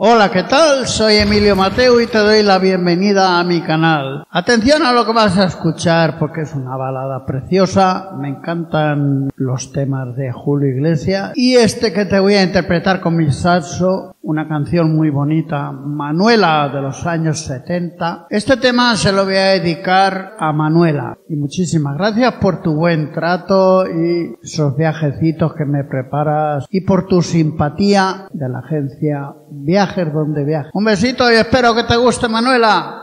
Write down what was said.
Hola, ¿qué tal? Soy Emilio Mateu y te doy la bienvenida a mi canal. Atención a lo que vas a escuchar porque es una balada preciosa. Me encantan los temas de Julio Iglesias. Y este que te voy a interpretar con mi saxo, una canción muy bonita, Manuela, de los años 70. Este tema se lo voy a dedicar a Manuela. Y muchísimas gracias por tu buen trato y esos viajecitos que me preparas y por tu simpatía de la agencia Viajes donde viajes. Un besito y espero que te guste, Manuela.